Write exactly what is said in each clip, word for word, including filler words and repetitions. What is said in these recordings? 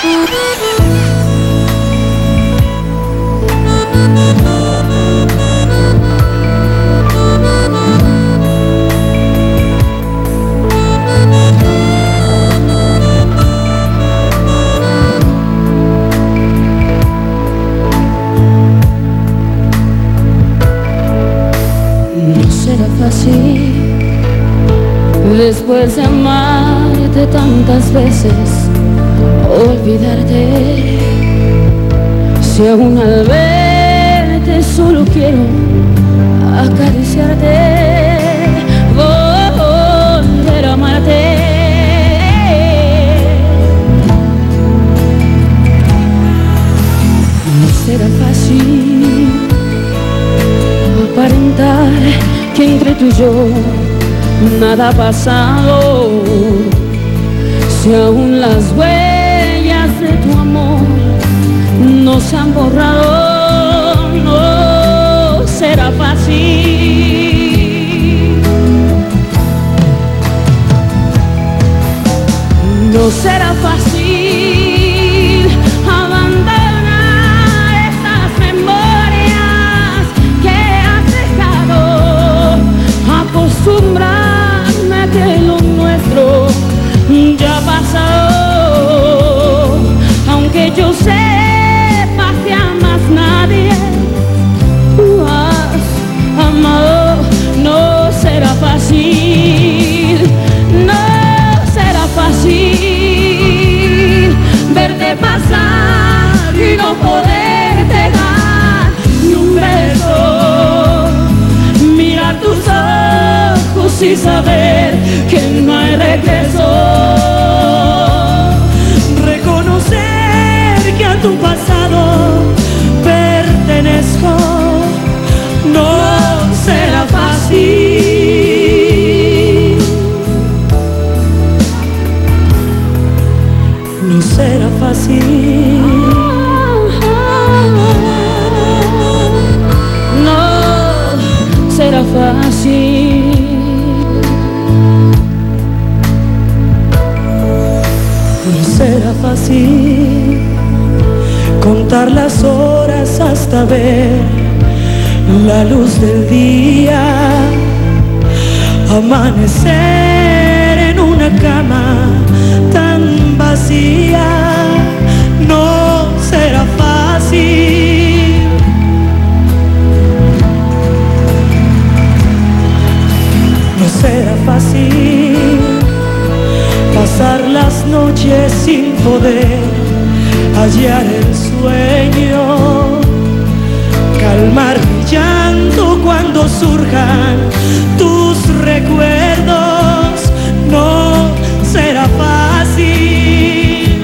Después de amarte tantas veces, olvidarte. Si aún al verte solo quiero acariciarte, volver a amarte. No será fácil aparentar que entre tú y yo nada ha pasado, si aún las huellas de tu amor no se han borrado. No será fácil, no será fácil abandonar estas memorias que has dejado, acostumbrar que lo nuestro ya ha pasado. Aunque yo sepa que amas nadie, tú has amado. No será fácil, no será fácil verte pasar y no poderte dar ni un beso, mirar tus ojos y saber que no hay regreso, reconocer que a tu pasado pertenezco. No será fácil, no será fácil, no será fácil. Será fácil contar las horas hasta ver la luz del día, amanecer en una cama tan vacía. No será fácil, no será fácil pasar las noches sin poder hallar el sueño, calmar mi llanto cuando surjan tus recuerdos. No será fácil,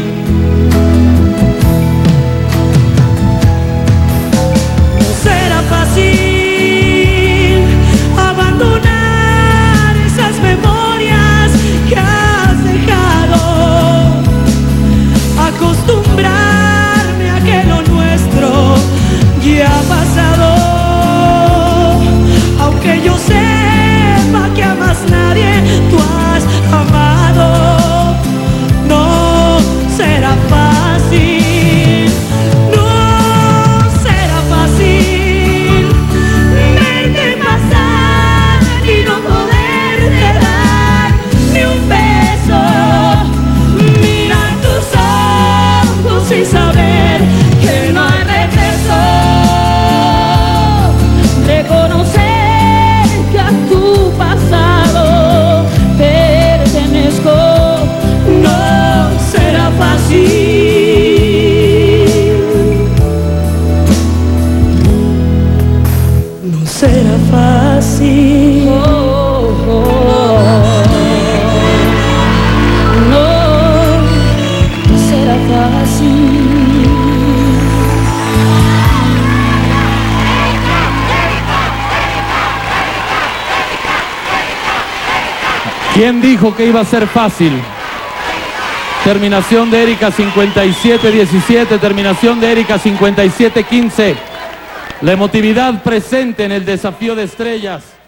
no será fácil abandonar esas memorias que acostumbrarme a que lo nuestro ya ha pasado. Aunque yo sepa que amas nadie, tú has amado. No será fácil, no será fácil verte pasar y no poderte dar ni un beso, sin saber que no hay regreso, reconocer que a tu pasado pertenezco. No será fácil, no será fácil. Oh, oh, oh. No será fácil. ¿Quién dijo que iba a ser fácil? Terminación de Erika cincuenta y siete diecisiete, terminación de Erika cincuenta y siete quince. La emotividad presente en el desafío de estrellas.